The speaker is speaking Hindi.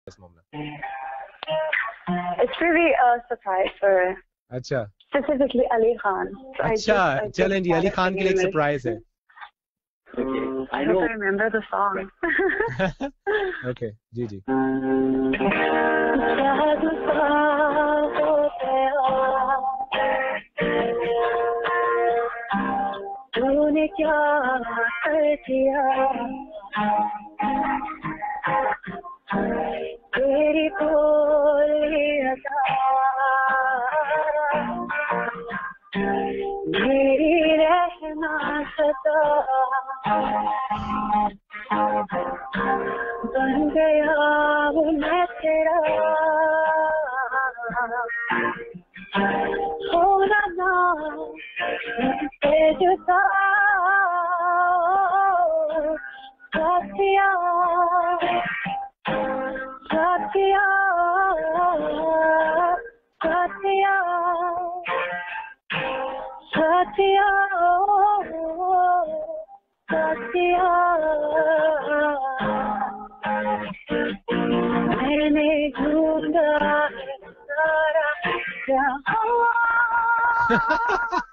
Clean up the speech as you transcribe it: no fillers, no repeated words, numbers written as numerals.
this मामला? It's really a surprise for अच्छा specifically Ali Khan. So अच्छा, चलें जी, अली खान के लिए एक सरप्राइज है. I don't remember the song. Okay, जी जी. तूने क्या कर दिया, तेरी बोली अदा मेरी रहना सदा बन गया वो मैं तेरा, होना ना मुझसे जुदा साथिया साथिया साथिया साथिया साथिया मैंने ढूंढा सारा जहां